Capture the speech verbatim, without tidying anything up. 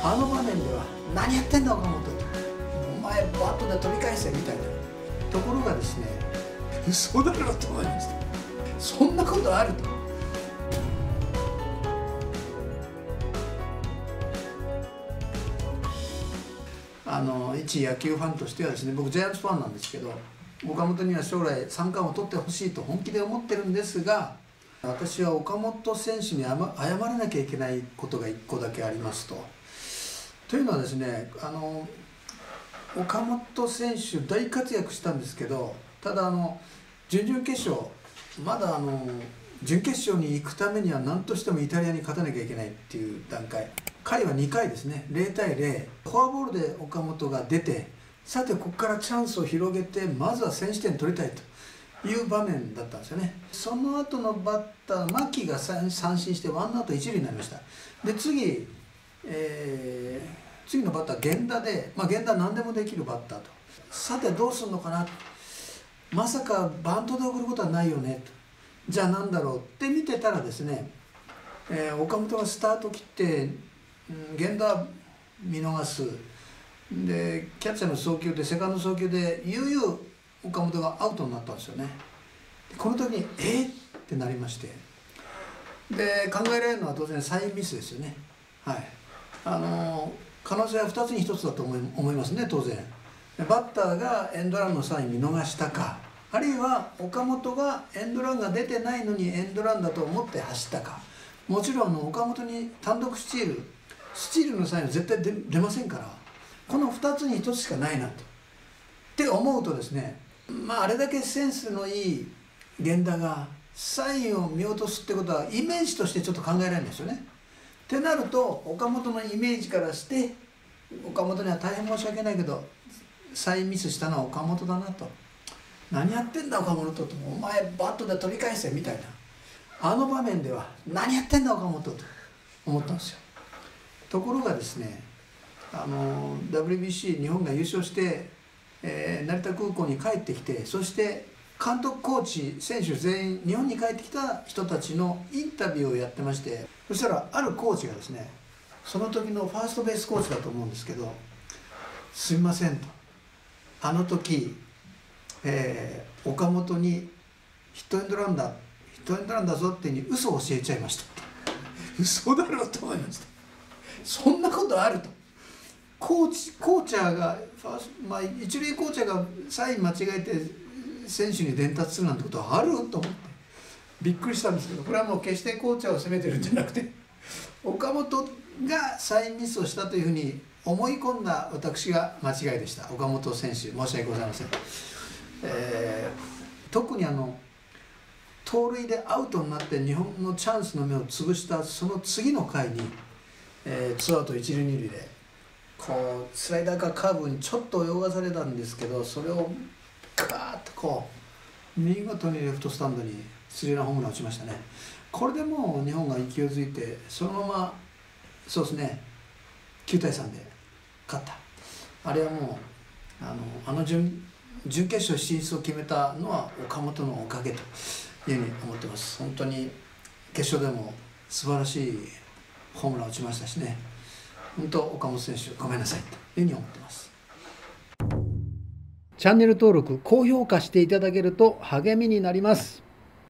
あの場面では「何やってんだ岡本」お前バットで取り返せ」みたいなところがですね、嘘だろと思いました。そんなことあると。あの一野球ファンとしてはですね、僕ジャイアンツファンなんですけど、岡本には将来三冠を取ってほしいと本気で思ってるんですが、私は岡本選手に謝らなきゃいけないことがいっこだけありますと。というのはですね、あの岡本選手大活躍したんですけど、ただあの準々決勝、まだあの準決勝に行くためには何としてもイタリアに勝たなきゃいけないっていう段階、回はにかいですね、ゼロたいゼロ、フォアボールで岡本が出て、さてここからチャンスを広げてまずは先取点取りたいという場面だったんですよね。その後のバッター牧が三振してワンアウト一塁になりました。で次、えー、次のバッター源田で、まあ、源田何でもできるバッターと、さてどうするのかな、まさかバントで送ることはないよねと、じゃあ何だろうって見てたらですね、えー、岡本がスタート切って、うん、源田見逃す、でキャッチャーの送球でセカンド送球で悠々岡本がアウトになったんですよね。この時にえー、ってなりまして、で考えられるのは当然サインミスですよね。はい、あの可能性はふたつにひとつだと思い、思いますね。当然バッターがエンドランのサイン見逃したか、あるいは岡本がエンドランが出てないのにエンドランだと思って走ったか。もちろんあの岡本に単独スチールスチールのサインは絶対 出, 出ませんから、このふたつにひとつしかないなとって思うとですね、まああれだけセンスのいい源田がサインを見落とすってことはイメージとしてちょっと考えられないですよね。ってなると岡本のイメージからして岡本には大変申し訳ないけどサインミスしたのは岡本だなと、何やってんだ岡本と、お前バットで取り返せみたいな、あの場面では何やってんだ岡本と思ったんですよ。ところがですね、あの ダブリュービーシー 日本が優勝して、えー、成田空港に帰ってきて、そして監督コーチ選手全員日本に帰ってきた人たちのインタビューをやってまして、そしたらあるコーチがですね、その時のファーストベースコーチだと思うんですけど、すみませんと、あの時、えー、岡本にヒットエンドランだヒットエンドランだぞっていうに嘘を教えちゃいました嘘だろうと思いました。そんなことあると。コーチコーチャーがファースト、まあ、一塁コーチャーがサイン間違えて選手に伝達するなんてことはあると思ってびっくりしたんですけど、これはもう決してコーチャーを責めてるんじゃなくて、岡本がサインミスをしたというふうに思い込んだ私が間違いでした。岡本選手申し訳ございません。えー、特にあの盗塁でアウトになって日本のチャンスの目を潰したその次の回に、えー、ツーアウト一塁二塁でこうスライダーかカーブにちょっと泳がされたんですけど、それをガーッとこう見事にレフトスタンドにスリーランホームラン打ちましたね。これでもう日本が勢いづいてそのままそうですねきゅうたいさんで勝った。あれはもうあのあの準準決勝進出を決めたのは岡本のおかげというふうに思ってます。本当に決勝でも素晴らしいホームランを打ちましたしね、本当岡本選手ごめんなさいというふうに思ってます。チャンネル登録高評価していただけると励みになります。